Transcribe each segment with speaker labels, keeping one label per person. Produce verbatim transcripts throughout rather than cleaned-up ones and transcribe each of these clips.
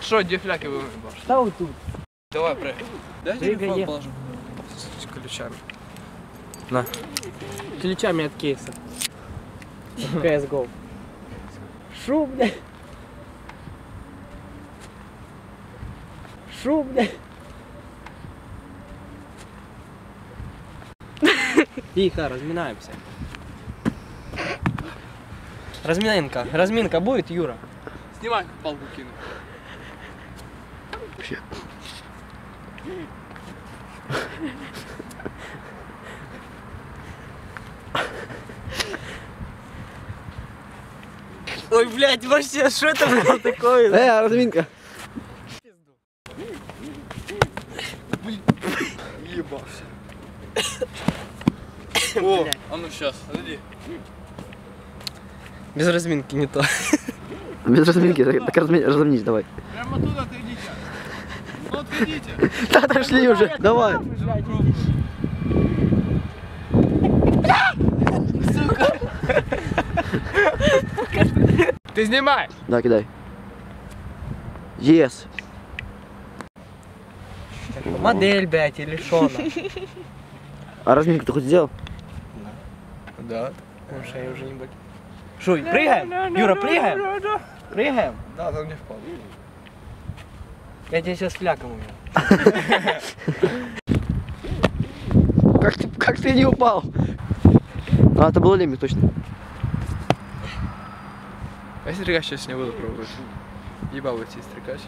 Speaker 1: что, где фляги вы башите?
Speaker 2: Да вот тут.
Speaker 1: Давай, прыгай. Дай телефон положу. С ключами. На.
Speaker 2: Ключами от кейса. си эс го. Шу, блядь. Шу, блядь. Тихо, разминаемся. Разминка. Разминка будет, Юра?
Speaker 1: Снимай, палку кину.
Speaker 3: Вообще.
Speaker 2: Ой, блядь, вообще, что это было такое?
Speaker 3: Э, разминка.
Speaker 1: Ебался. О, а ну сейчас, подожди.
Speaker 2: Без разминки не то.
Speaker 3: Без разминки, так разми... разомнись, давай.
Speaker 1: Прямо оттуда отойдите. Ну отходите.
Speaker 3: Да, отошли уже, давай.
Speaker 1: Ты снимай.
Speaker 3: Да, кидай. Yes.
Speaker 2: Модель, блядь, или шо она?
Speaker 3: А разминку ты хоть сделал?
Speaker 1: Да.
Speaker 2: Может, я уже не буду. Шуй, прыгаем? Юра, прыгаем? Прыгаем?
Speaker 1: Да, там не впал.
Speaker 2: Я тебе сейчас фляком умею.
Speaker 3: Как ты, как ты не упал? А, это было леми, точно.
Speaker 1: А если стрикач сейчас не буду пробовать? Ебал бы тебе стрикач.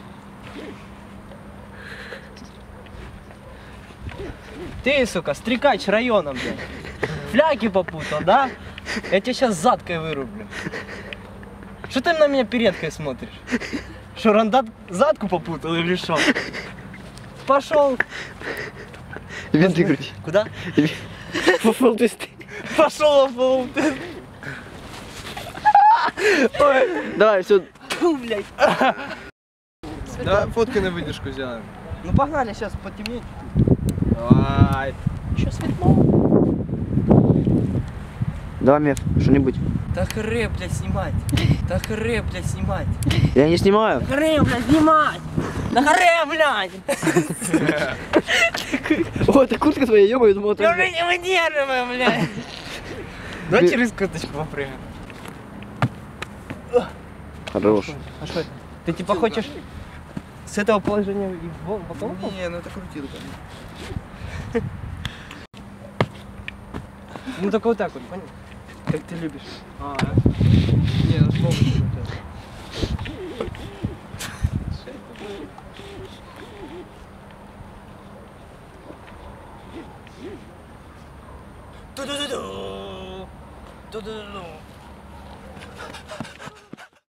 Speaker 2: Ты, сука, стрикач районом, блядь. Фляги попутал, да? Я тебя сейчас задкой вырублю. Что ты на меня передкой смотришь? Что, рандат задку попутал или что? Пошел.
Speaker 3: Винты крути.
Speaker 2: Куда?
Speaker 3: Фуфл тесты.
Speaker 2: Пошел в ты.
Speaker 3: Давай, все.
Speaker 2: Фу, блядь.
Speaker 1: Давай фотки на выдержку сделаем.
Speaker 2: Ну погнали, сейчас потемнеет.
Speaker 1: Давай.
Speaker 2: Еще светло.
Speaker 3: Давай, Меф, что-нибудь.
Speaker 2: Да хре, блядь, снимать. Да хре, блядь, снимать.
Speaker 3: Я не снимаю.
Speaker 2: Хре, блядь, снимать. Да хре, блядь.
Speaker 3: О, это куртка твоя, ё-моё, думал,
Speaker 2: Я
Speaker 3: это...
Speaker 2: уже не выдерживаю, блядь. Давай через косточку попрыгаем.
Speaker 3: Хорош.
Speaker 2: А что это? Ты типа хочешь с этого положения и в потом?
Speaker 1: Не, ну это крутилка.
Speaker 2: Ну только вот так вот, понял? Как ты любишь.
Speaker 1: А, не, ну с помощью.
Speaker 2: Ту-ду-ду-ду. Ту-ду-ду-ду.